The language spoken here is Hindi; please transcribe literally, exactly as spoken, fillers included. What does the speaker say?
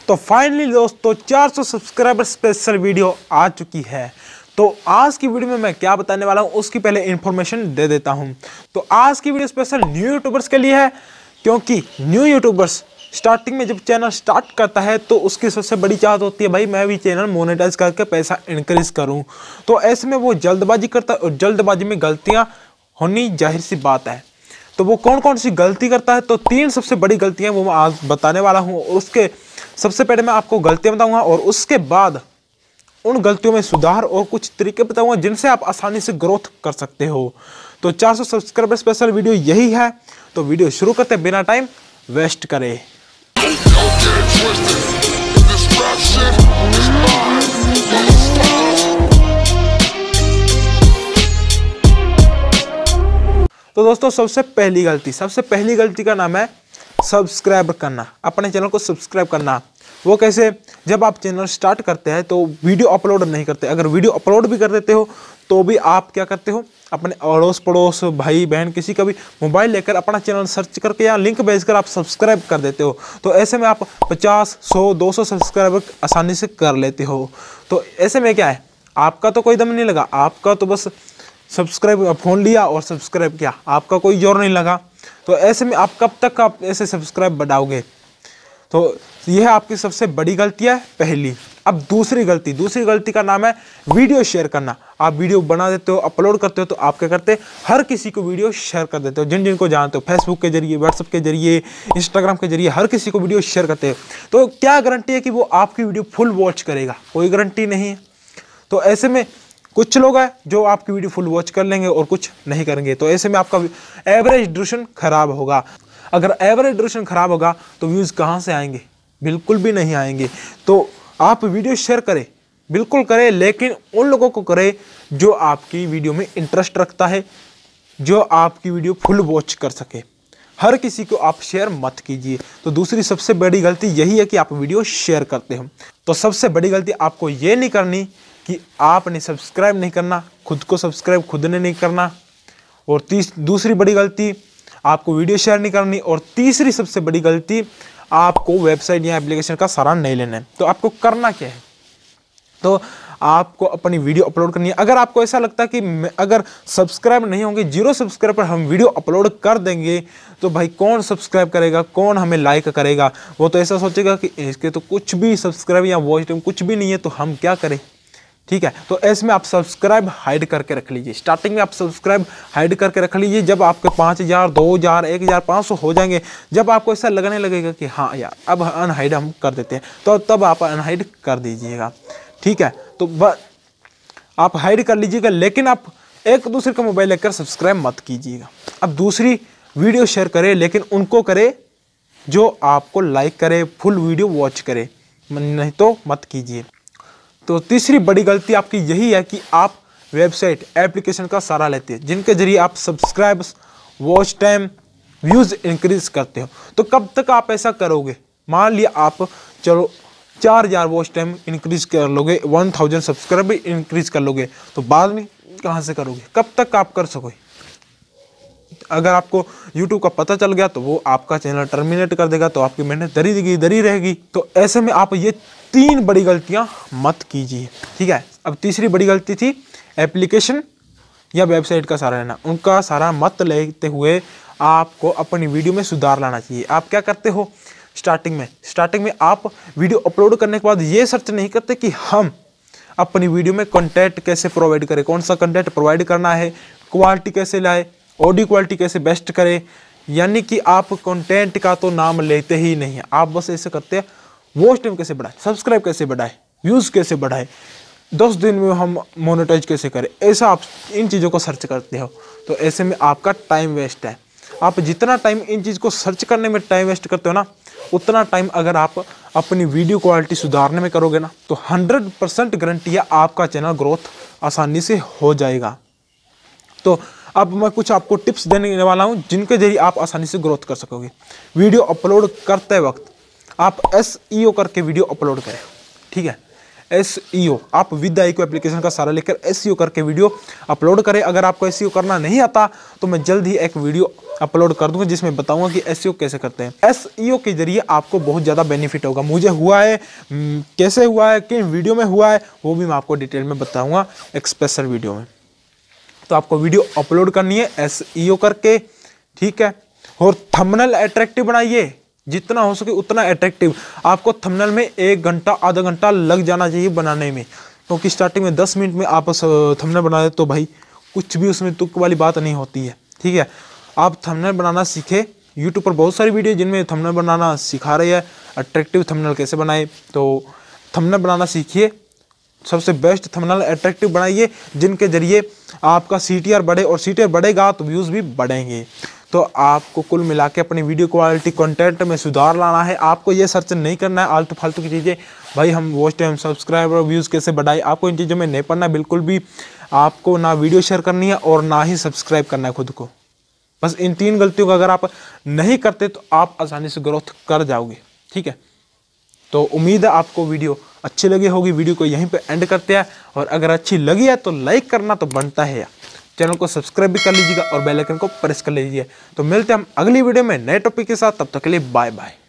तो फाइनली दोस्तों चार सौ सब्सक्राइबर स्पेशल वीडियो आ चुकी है। तो आज की वीडियो में मैं क्या बताने वाला हूं उसकी पहले इंफॉर्मेशन दे देता हूं। तो आज की वीडियो स्पेशल न्यू यूट्यूबर्स के लिए है, क्योंकि न्यू यूट्यूबर्स स्टार्टिंग में जब चैनल स्टार्ट करता है तो उसकी सबसे बड़ी चाहत होती है भाई मैं भी चैनल मोनेटाइज करके पैसा इंक्रीज करूं। तो ऐसे में वो जल्दबाजी करता है और जल्दबाजी में गलतियां होनी जाहिर सी बात है। तो वो कौन कौन सी गलती करता है, तो तीन सबसे बड़ी गलतियां वो मैं आज बताने वाला हूं। और उसके सबसे पहले मैं आपको गलतियां बताऊंगा और उसके बाद उन गलतियों में सुधार और कुछ तरीके बताऊंगा जिनसे आप आसानी से ग्रोथ कर सकते हो। तो चार सौ सब्सक्राइबर स्पेशल वीडियो यही है। तो वीडियो शुरू करते हैं बिना टाइम वेस्ट करे। तो दोस्तों सबसे पहली गलती सबसे पहली गलती का नाम है सब्सक्राइब करना, अपने चैनल को सब्सक्राइब करना। वो कैसे? जब आप चैनल स्टार्ट करते हैं तो वीडियो अपलोड नहीं करते। अगर वीडियो अपलोड भी कर देते हो तो भी आप क्या करते हो, अपने अड़ोस पड़ोस भाई बहन किसी का भी मोबाइल लेकर अपना चैनल सर्च करके या लिंक भेजकर आप सब्सक्राइब कर देते हो। तो ऐसे में आप पचास, सौ, दो सौ सब्सक्राइबर आसानी से कर लेते हो। तो ऐसे में क्या है, आपका तो कोई दम नहीं लगा, आपका तो बस सब्सक्राइब फ़ोन लिया और सब्सक्राइब किया, आपका कोई जोर नहीं लगा। तो ऐसे में आप कब तक आप ऐसे सब्सक्राइब बढ़ाओगे? तो यह आपकी सबसे बड़ी गलती है पहली। अब दूसरी गलती दूसरी गलती का नाम है वीडियो शेयर करना। आप वीडियो बना देते हो, अपलोड करते हो, तो आप क्या करते हैं, हर किसी को वीडियो शेयर कर देते हो, जिन जिन को जानते हो, फेसबुक के जरिए, व्हाट्सएप के जरिए, इंस्टाग्राम के जरिए हर किसी को वीडियो शेयर करते हो। तो क्या गारंटी है कि वो आपकी वीडियो फुल वॉच करेगा? कोई गारंटी नहीं है। तो ऐसे में कुछ लोग हैं जो आपकी वीडियो फुल वॉच कर लेंगे और कुछ नहीं करेंगे। तो ऐसे में आपका एवरेज ड्यूरेशन खराब होगा। अगर एवरेज ड्यूरेशन खराब होगा तो व्यूज़ कहाँ से आएंगे? बिल्कुल भी नहीं आएंगे। तो आप वीडियो शेयर करें, बिल्कुल करें, लेकिन उन लोगों को करें जो आपकी वीडियो में इंटरेस्ट रखता है, जो आपकी वीडियो फुल वॉच कर सके। हर किसी को आप शेयर मत कीजिए। तो दूसरी सबसे बड़ी गलती यही है कि आप वीडियो शेयर करते हो। तो सबसे बड़ी गलती आपको ये नहीं करनी कि आपने सब्सक्राइब नहीं करना, खुद को सब्सक्राइब खुद ने नहीं करना। और तीस दूसरी बड़ी गलती आपको वीडियो शेयर नहीं करनी। और तीसरी सबसे बड़ी गलती आपको वेबसाइट या एप्लीकेशन का सहारा नहीं लेना है। तो आपको करना क्या है, तो आपको अपनी वीडियो अपलोड करनी है। अगर आपको ऐसा लगता है कि अगर सब्सक्राइब नहीं होंगे, जीरो सब्सक्राइब पर हम वीडियो अपलोड कर देंगे तो भाई कौन सब्सक्राइब करेगा, कौन हमें लाइक करेगा? वो तो ऐसा सोचेगा कि इसके तो कुछ भी सब्सक्राइब या वॉच टाइम कुछ भी नहीं है, तो हम क्या करें? ठीक है, तो ऐसे में आप सब्सक्राइब हाइड करके रख लीजिए। स्टार्टिंग में आप सब्सक्राइब हाइड करके रख लीजिए। जब आपके पाँच हज़ार, दो हज़ार, एक हज़ार, पाँच सौ हो जाएंगे, जब आपको ऐसा लगने लगेगा कि हाँ यार अब अनहाइड हम कर देते हैं, तो तब आप अनहाइड कर दीजिएगा। ठीक है, तो ब आप हाइड कर लीजिएगा, लेकिन आप एक दूसरे का मोबाइल लेकर सब्सक्राइब मत कीजिएगा। अब दूसरी, वीडियो शेयर करें, लेकिन उनको करे जो आपको लाइक करे, फुल वीडियो वॉच करे, नहीं तो मत कीजिए। तो तीसरी बड़ी गलती आपकी यही है कि आप वेबसाइट, एप्लीकेशन का सहारा लेते हैं, जिनके जरिए आप subscribes, watch time, views increase करते हो। तो कब तक आप ऐसा करोगे? मान लिया आप चलो चार हज़ार वॉच टाइम इंक्रीज कर लोगे, वन थाउजेंड सब्सक्राइबर इंक्रीज कर लोगे, तो बाद में कहाँ से करोगे? कब तक आप कर सकोगे? अगर आपको यूट्यूब का पता चल गया तो वो आपका चैनल टर्मिनेट कर देगा, तो आपकी मेहनत दरी दरी दरी रहेगी। तो ऐसे में आप ये तीन बड़ी गलतियां मत कीजिए। ठीक है, अब तीसरी बड़ी गलती थी एप्लीकेशन या वेबसाइट का सहारा लेना। उनका सहारा मत लेते हुए आपको अपनी वीडियो में सुधार लाना चाहिए। आप क्या करते हो स्टार्टिंग में स्टार्टिंग में आप वीडियो अपलोड करने के बाद ये सर्च नहीं करते कि हम अपनी वीडियो में कंटेंट कैसे प्रोवाइड करें, कौन सा कंटेंट प्रोवाइड करना है, क्वालिटी कैसे लाए, ऑडियो क्वालिटी कैसे बेस्ट करें। यानी कि आप कंटेंट का तो नाम लेते ही नहीं है, आप बस ऐसे करते हैं वॉच टाइम कैसे बढ़ाए, सब्सक्राइब कैसे बढ़ाए, व्यूज़ कैसे बढ़ाए, दस दिन में हम मोनेटाइज कैसे करें, ऐसा आप इन चीज़ों को सर्च करते हो। तो ऐसे में आपका टाइम वेस्ट है। आप जितना टाइम इन चीज़ को सर्च करने में टाइम वेस्ट करते हो ना, उतना टाइम अगर आप अपनी वीडियो क्वालिटी सुधारने में करोगे ना, तो हंड्रेड परसेंट गारंटी है आपका चैनल ग्रोथ आसानी से हो जाएगा। तो अब मैं कुछ आपको टिप्स देने वाला हूं जिनके जरिए आप आसानी से ग्रोथ कर सकोगे। वीडियो अपलोड करते वक्त आप एस ई ओ करके वीडियो अपलोड करें। ठीक है, एसईओ, आप विद आईक्यू एप्लीकेशन का सहारा लेकर एसईओ करके वीडियो अपलोड करें। अगर आपको एसईओ करना नहीं आता तो मैं जल्द ही एक वीडियो अपलोड कर दूंगा जिसमें बताऊंगा कि एसईओ कैसे करते हैं। एसईओ के जरिए आपको बहुत ज़्यादा बेनिफिट होगा। मुझे हुआ है, कैसे हुआ है, किन वीडियो में हुआ है, वो भी मैं आपको डिटेल में बताऊंगा एक स्पेशल वीडियो में। तो आपको वीडियो अपलोड करनी है एसईओ करके, ठीक है। और थंबनेल अट्रैक्टिव बनाइए, जितना हो सके उतना अट्रैक्टिव। आपको थंबनेल में एक घंटा आधा घंटा लग जाना चाहिए बनाने में, क्योंकि स्टार्टिंग में दस मिनट में आप थंबनेल बना दे तो भाई कुछ भी उसमें तुक वाली बात नहीं होती है, ठीक है। आप थंबनेल बनाना सीखे। यूट्यूब पर बहुत सारी वीडियो जिनमें थंबनेल बनाना सिखा रही है, अट्रैक्टिव थंबनेल कैसे बनाए, तो थंबनेल बनाना सीखिए। सबसे बेस्ट थंबनेल अट्रैक्टिव बनाइए जिनके जरिए आपका सीटीआर बढ़े, और सीटीआर बढ़ेगा तो व्यूज़ भी बढ़ेंगे। तो आपको कुल मिला के अपनी वीडियो क्वालिटी कंटेंट में सुधार लाना है। आपको ये सर्च नहीं करना है आलतू फालतू की चीज़ें, भाई हम वॉच टाइम, सब्सक्राइबर, व्यूज़ कैसे बढ़ाए, आपको इन चीज़ों में नहीं पढ़ना बिल्कुल भी। आपको ना वीडियो शेयर करनी है और ना ही सब्सक्राइब करना है खुद को। बस इन तीन गलतियों का अगर आप नहीं करते तो आप आसानी से ग्रोथ कर जाओगे, ठीक है। तो उम्मीद है आपको वीडियो अच्छी लगी होगी। वीडियो को यहीं पे एंड करते हैं, और अगर अच्छी लगी है तो लाइक करना तो बनता है, चैनल को सब्सक्राइब भी कर लीजिएगा और बेल आइकन को प्रेस कर लीजिए। तो मिलते हैं हम अगली वीडियो में नए टॉपिक के साथ, तब तक के लिए बाय बाय।